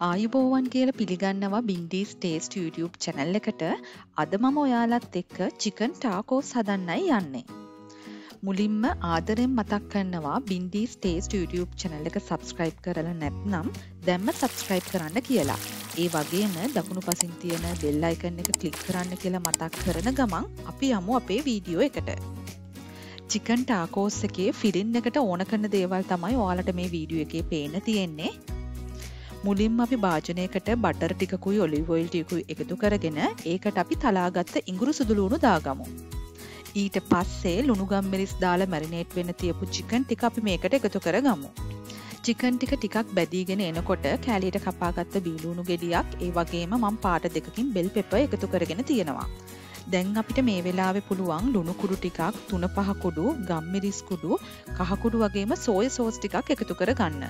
ආයුබෝවන් කියලා පිළිගන්නවා බින්ඩීස් ටේස්ට් YouTube channel එකට. අද මම ඔයාලත් එක්ක chicken tacos හදන්නයි යන්නේ. මුලින්ම ආදරෙන් මතක් කරනවා බින්ඩීස් ටේස්ට් YouTube channel එක subscribe කරලා නැත්නම් දැන්ම subscribe කරන්න කියලා. ඒ වගේම දකුණු පසින් තියෙන bell icon එක click කරන්න කියලා මතක් කරන ගමන් අපි යමු අපේ වීඩියෝ එකට. chicken tacos එකේ filling එකට ඕන කරන දේවල් තමයි ඔයාලට මේ වීඩියෝ එකේ පේන්න තියෙන්නේ. මුලින්ම අපි භාජනයකට බටර් ටිකකුයි ඔලිව් ඔයිල් ටිකකුයි එකතු කරගෙන ඒකට අපි තලාගත්ත ඉඟුරු සුදු ලුණු දාගමු. ඊට පස්සේ ලුණු ගම්මිරිස් දාලා මැරිනේට් වෙන්න තියපු චිකන් ටික අපි මේකට එකතු කරගමු. චිකන් ටික ටිකක් බැදීගෙන එනකොට කෑලියට කපාගත්ත බීලුණු ගෙඩියක් ඒ වගේම මම පාට දෙකකින් බෙල් පෙපර් එකතු කරගෙන තියෙනවා. දැන් අපිට මේ වෙලාවේ පුළුවන් ලුණු කුඩු ටිකක්, තුන පහ කුඩු, ගම්මිරිස් කුඩු, කහ කුඩු වගේම සෝය සෝස් ටිකක් එකතු කරගන්න.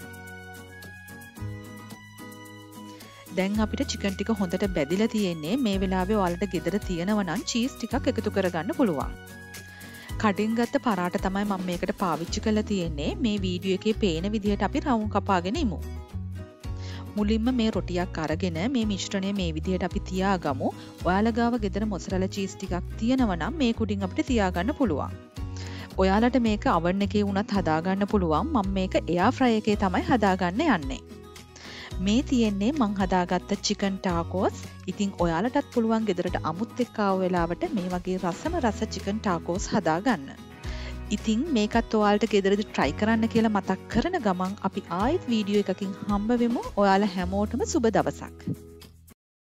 දැන් අපිට චිකන් ටික හොඳට බැදිලා තියෙන්නේ. මේ වෙලාවේ ඔයාලට ගෙදර තියෙනවා නම් චීස් ටිකක් එකතු කරගන්න පුළුවන්. කඩින් ගත්ත පරාට තමයි මම මේකට පාවිච්චි කරලා තියෙන්නේ. මේ වීඩියෝ එකේ පේන විදිහට අපි රවුම් කපාගෙන ඉමු. මුලින්ම මේ රොටියක් අරගෙන මේ මිශ්‍රණය මේ විදිහට අපි තියාගමු. ඔයාලා ගාව ගෙදර මොසරලා චීස් ටිකක් තියෙනවා නම් මේ කුඩින් අපිට තියාගන්න පුළුවන්. ඔයාලට මේක oven එකේ වුණත් හදාගන්න පුළුවන්. මම මේක එයා ෆ්‍රයි එකේ තමයි හදාගන්න යන්නේ. මේ තියෙන්නේ මං හදාගත්ත chicken tacos. ඉතින් ඔයාලටත් පුළුවන් ගෙදරට අමුත් එක්ක ආව වෙලාවට මේ වගේ රසම රස chicken tacos හදාගන්න. ඉතින් මේකත් ඔයාලට ගෙදරදී try කරන්න කියලා මතක් කරන ගමන් අපි ආයෙත් වීඩියෝ එකකින් හම්බ වෙමු. ඔයාලා හැමෝටම සුබ දවසක්.